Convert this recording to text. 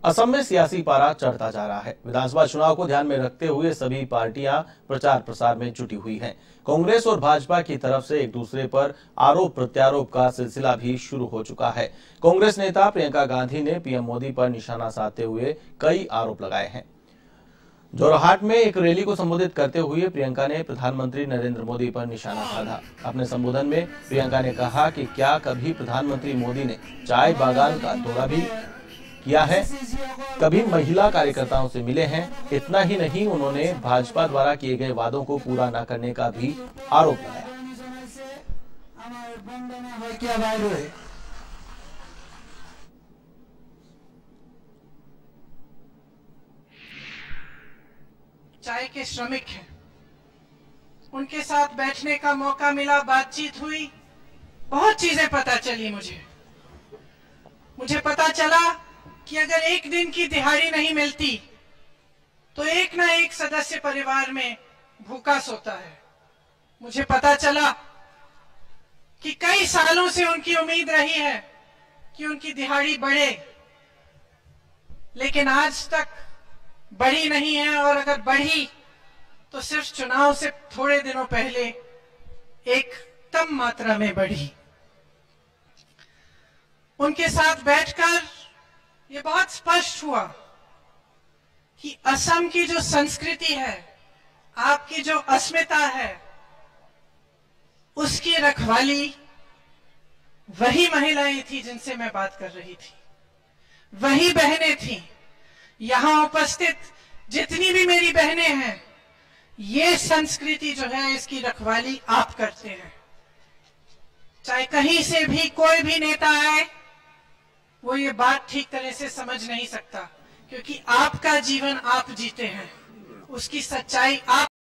असम में सियासी पारा चढ़ता जा रहा है। विधानसभा चुनाव को ध्यान में रखते हुए सभी पार्टियां प्रचार प्रसार में जुटी हुई हैं। कांग्रेस और भाजपा की तरफ से एक दूसरे पर आरोप प्रत्यारोप का सिलसिला भी शुरू हो चुका है। कांग्रेस नेता प्रियंका गांधी ने पीएम मोदी पर निशाना साधते हुए कई आरोप लगाए हैं। जोरहाट में एक रैली को संबोधित करते हुए प्रियंका ने प्रधानमंत्री नरेंद्र मोदी पर निशाना साधा। अपने संबोधन में प्रियंका ने कहा कि क्या कभी प्रधानमंत्री मोदी ने चाय बागान का दौरा भी किया है, कभी महिला कार्यकर्ताओं से मिले हैं। इतना ही नहीं, उन्होंने भाजपा द्वारा किए गए वादों को पूरा न करने का भी आरोप लगाया। चाय के श्रमिक हैं, उनके साथ बैठने का मौका मिला, बातचीत हुई, बहुत चीजें पता चली। मुझे पता चला कि अगर एक दिन की दिहाड़ी नहीं मिलती तो एक ना एक सदस्य परिवार में भूखा सोता है। मुझे पता चला कि कई सालों से उनकी उम्मीद रही है कि उनकी दिहाड़ी बढ़े, लेकिन आज तक बढ़ी नहीं है, और अगर बढ़ी तो सिर्फ चुनाव से थोड़े दिनों पहले एक कम मात्रा में बढ़ी। उनके साथ बैठकर ये बहुत स्पष्ट हुआ कि असम की जो संस्कृति है, आपकी जो अस्मिता है, उसकी रखवाली वही महिलाएं थी जिनसे मैं बात कर रही थी, वही बहनें थी। यहां उपस्थित जितनी भी मेरी बहनें हैं, ये संस्कृति जो है, इसकी रखवाली आप करते हैं। चाहे कहीं से भी कोई भी नेता आए, वो ये बात ठीक तरह से समझ नहीं सकता, क्योंकि आपका जीवन आप जीते हैं, उसकी सच्चाई आप